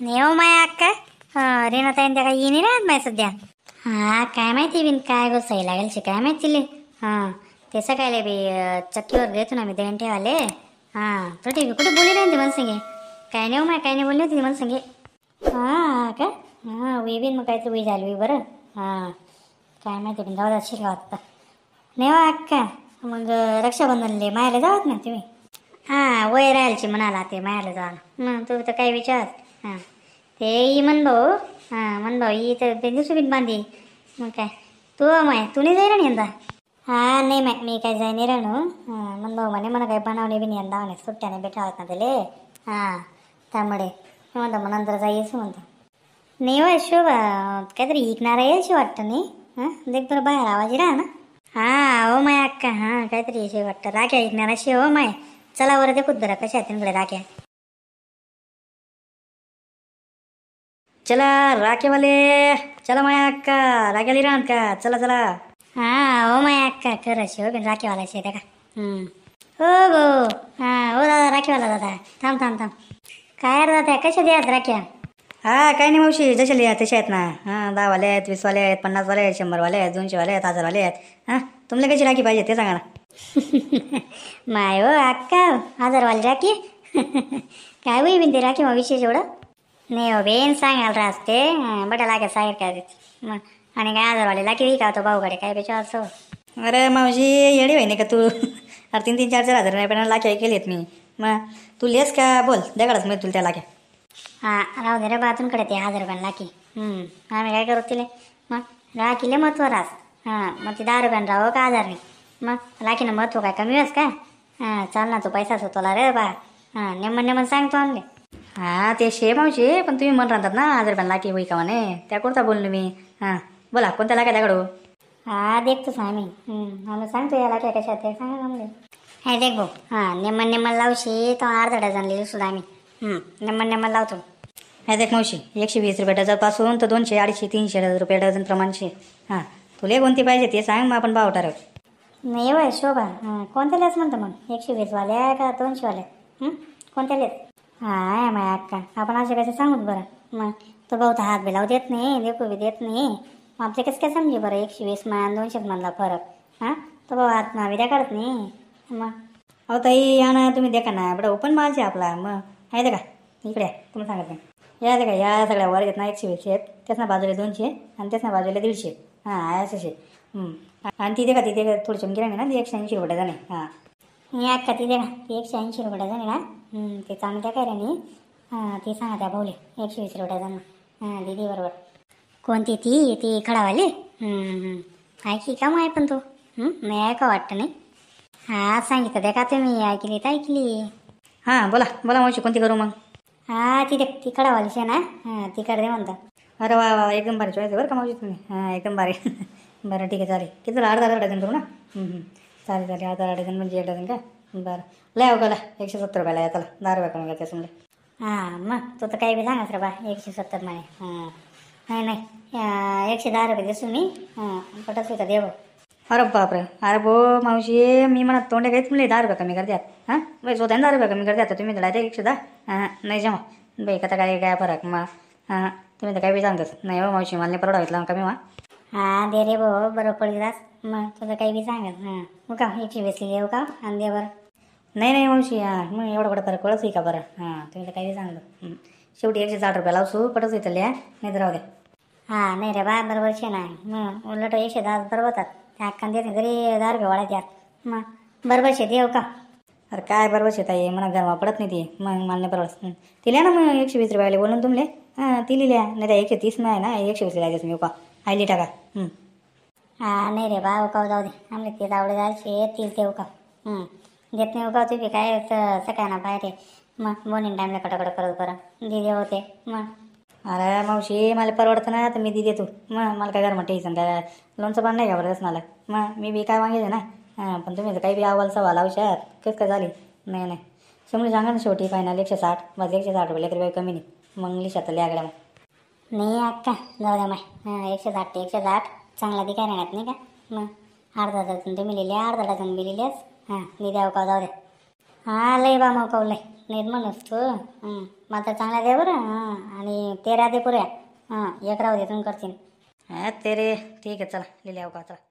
नेव माया अक्का रेणाताईन त्या काही येणे राहत माय सध्या. हा काय माहिती बिन काय गोसाई लागेल शे काय माहिती तिले. हां ते सकाळी बी चक्कीवर देतो ना मी देण ठेवाले. हां तो ठीक कुठे बोली नाही ते मला सांगे काय नाही माय काय नाही बोलली होती मला सांगे. हां का हां वी बिन मग काहीतरी वी झाली बरं. हां काय माहिती बिन जाऊ शिकावत नेवा अक्का मग रक्षाबंधनले मायाला जावत ना तुम्ही. हां वय राहायची म्हणाला ते मायाला जा मग तू तर काय विचार. हां ते ई मन भाऊ हां मन भाऊ ई तर ते दिवशी बांधी मग काय तू माय तू नाही जाय ना यंदा. हां नाही माय मी काय जाय नाही राहणू. हां मन भाऊ म्हणे मला काही बनवणे बी नाही यंदा म्हणे सुट्ट्याने भेटावत ना त्याले. हां त्यामुळे म्हणतं मग नंतर जायचं म्हणतं. नाही वा शोभा काहीतरी ऐकणार यायची वाटतं नाही. हां देख बरं बाहेर आवाज राहा ना. हां हो माय अक्का हां काहीतरी यायची वाटतं राख्या ऐकणार अशी हो माय. चला बरं देखूत बरं कशा आहेत तिकडे राख्या. चला राखेवाले चला माया अक्का राख्याला राहत का चला चला. हां हो माय अक्का खरं अशी हो बिन राखीवाला अशी आहे का. हो गो हां हो दादा राखीवाला दादा थांब थांब थांब काय रे दादा कशा द्यात राख्या. हा काही नाही मावशी जसे लिहा तसे आहेत ना. हां 10वाले आहेत 20वाले आहेत 50वाले आहेत 100वाले आहेत 200वाले आहेत 1000वाले आहेत. हां तुम्हाला कशी राखी पाहिजे ते सांगा ना. माय हो अक्का 1000वाली राखी काय होई बिन ते राखी मग विशेष एवढं. नाही हो बेन सांगाल रास्ते बटा लागे साहेब काय मग आणि काय 1000वाली लाकी का तो भाऊकडे काय बेचार सो. अरे मावशी येडी होई नाही का तू. अरे 3-3 4-4 हजार नाही पण लाख्या केलीत मी. मग तू लेस का बोल द्याकडच मी तुला त्या लाख्या. हां राहू दे रे बातूनकडे ते 1000 रुपयाला लाकी. आम्ही काय करू तिले मग राखीले महत्त्व रास. हां मग ती 10 रुपयानं राहावं का 1000 नाही मग लाकीनं महत्त्व काय कमी होस का. हां चाल ना तू पैसाच होतोला रे बा. हां नेमन नेमन सांगतो आणले. हां ते शे मावशी पण तुम्ही म्हणत राहतात ना 1000 रुपयाला लाकी होई का म्हणे त्या कुर्ता बोललो मी. हां बोला कोणत्या लाख्या त्याकडू. हां देखतोच आम्ही आम्ही सांगतो या लाख्या कशा ते सांगा आम्हाला. हे देख भाऊ हां नेमन नेमन लावशी तर अर्धा डझन लिहिली सुद्धा आम्ही नेमन नेमन लावतो. हे देख मावशी 120 रुपये डझनपासून तर 200 250 300 रुपये डझन प्रमाणचे. हां तुला कोणती पाहिजे ते सांग मग आपण भाव ठरव. नाही वय शोभा कोणत्या लेस म्हणतो मग 120 वाल्या का 200 वाल्या कोणत्या लेस. हां माय अक्का आपण असे कसे सांगूत बरं मग तो भाऊ तर हात बी लावू देत नाही देखू बी देत नाही. मग आपले कसं काय समजे बरं 120 मान 200 मधला फरक. हां तो भाऊ हात नाविद्या काढत नाही मग. अहो ताई या ना तुम्ही देखा ना बडा ओपन मालचे आपला मग आहे ते का इकडे तुम्ही सांगत नाही. या दे का या सगळ्या वर घेत ना 120 आहेत त्याच ना बाजूला 200 आणि त्याच ना बाजूला 150. हां आहे असे आणि तिथे का तिथे थोडी चमकी राहिली ना ती 180 रुपये डझन आहे. हां हे अक्का ती दे ना ती 180 रुपये डझन आहे ना ते चांगलं त्या काय राणी. हां ती सांगा त्या भाऊले 120 रुपये डझन. हां दिदी बरोबर कोणती ती ती खडावाली ऐकली का मग आहे पण तू नाही ऐका वाटतं नाही. हां सांगितलं दे का तुम्ही ऐकली तर ऐकली. हां बोला बोला मावशी कोणती करू मग. हां ती ती खडावालीची आहे ना हां ती कर दे म्हणता. अरे वा वा एकदम भारी चॉईस आहे बरं का मावशी तुम्ही. हां एकदम भारी. बरं ठीक आहे चालेल किती झालं अर्धा डझन करू ना. चालेल चालेल अर्धा डझन म्हणजे 1 डझन का बरं लय अवघाला 170 रुपयाला या चला 10 रुपये कमी करते समजा. हां मग तू तर काही बी सांगाच रे बा 170 म्हणे. हां नाही नाही 110 रुपये देसू मी पटच होता देव. अरे बापरे अरे भो मावशी मी म्हणत तोंडे काहीच म्हणले 10 रुपये कमी करतात. हां बाई स्वतः 10 रुपये कमी करतात तुम्ही तर डायरेक्ट 110. हां नाही जमा बाई कथा काय फरक मग. हां तुम्ही तर काही बी सांगतच नाही हो मावशी मला नाही परवडा घेतला कमी वा. हां दे रे भाऊ बरं पडलास मग तुझं काही बी सांगत हो का 120 येऊ का आणि दे बरं. नाही नाही मावशी हां मग एवढा कुठं फरक कळत का बरं. हां तुम्ही तर काही बी सांगतो शेवटी 160 रुपये लावसू पटच येतं लिहा नाही तर राहू दे. हां नाही रे बा बरोबर शे ना मग उलट 110 बरोबर होतात त्या अक्कान देत घरी 10 रुपये वाढायच्यात मग बरोबर शे देऊ का. अरे काय बरोबर शेत आहे म्हणा गरमा पडत नाही ती मग मला नाही परवडत. ती लिहा ना मग 120 रुपयाले बोलून तुमले. हां ती लिहिल्या नाही तर 130 नाही ना 120 लिहायचं तुम्ही का आयली टाका. हां नाही रे बा उकाव जाऊ दे आमले तेच आवडे जायचे तील ते उकाव देत नाही उकाव तुम्ही काय सकाळ ना बाहेर मग बोनीन टाईमला कटाकट करत बरं दिदे होते मग. अरे मावशी मला परवडतं ना तर मी दी देतो मग मला काय गरमा टेन्शन काय लोणचं पण नाही का बरं मला मग मी बी काय मागायचं ना. हां पण तुम्ही तर काही बी अव्वल सवाल औषध कसं काय झाली नाही नाही समोर सांगा ना शेवटी फायनल 160 बस 160 रुपये लेकर कमी नाही मग लिशात लिहागड्या मग. नाही अक्का जाऊ द्या माय 160 ते 160 चांगला ती काय राहत नाही का मग अर्धा डझन तुम्ही लिहिले अर्धा डझन बी लिहिलेस. हां लिहिल्या का जाऊ द्या. हा लय बा मग लय निर्मळ तू मात्र चांगला दे बरं हां आणि 13 दे पुऱ्या हां 1 राहू दे तुम्ही करतील. ते रे ठीक आहे चला लिहिले का चला.